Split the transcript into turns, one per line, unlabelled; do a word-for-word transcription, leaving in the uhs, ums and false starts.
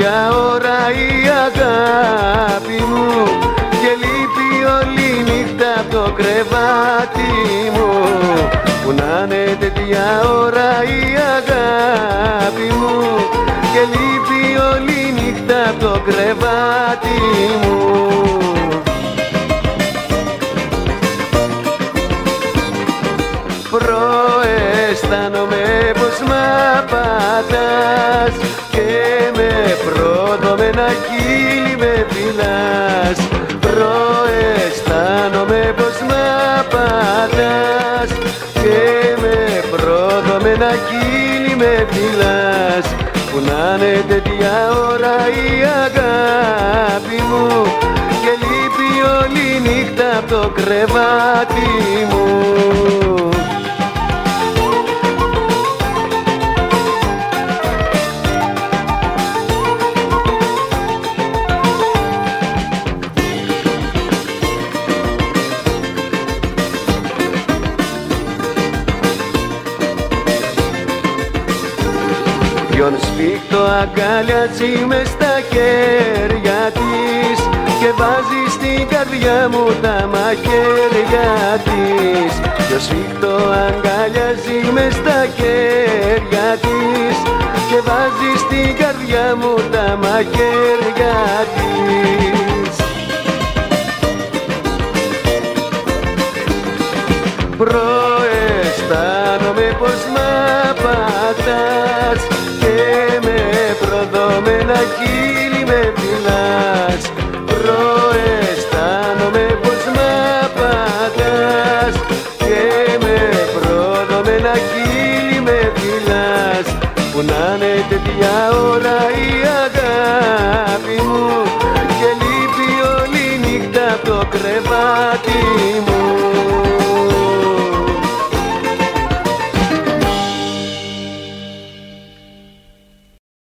τέτοια ώρα η αγάπη μου και λείπει όλη νύχτα από το κρεβάτι μου. Που να είναι τέτοια ώρα η αγάπη μου και λείπει όλη νύχτα από το κρεβάτι μου. Προαισθάνομαι πως μ' απατάς και με πρόδομενα χείλη με φυλάς. Προαισθάνομαι πως μ' απατάς και με πρόδομενα χείλη με φυλάς. Που να είναι τέτοια ώρα η αγάπη μου και λείπει όλη νύχτα από το κρεβάτι μου. Ποιον σφίχτο αγκαλιάζει μες στα χέρια της και βάζει στην καρδιά μου τα μαχαίρια της. Ποιο σφίχτο αγκαλιάζει μες στα χέρια της και βάζει στην καρδιά μου τα μαχαίρια της. Προαισθάνομαι πως μ' απατάς και με προδομένα χείλη με φυλάς. Προαισθάνομαι πως μ' απατάς και με προδομένα χείλη με φυλάς. Που να είναι τέτοια ώρα η αγάπη μου και λείπει όλη νύχτα από το κρεβάτι μου.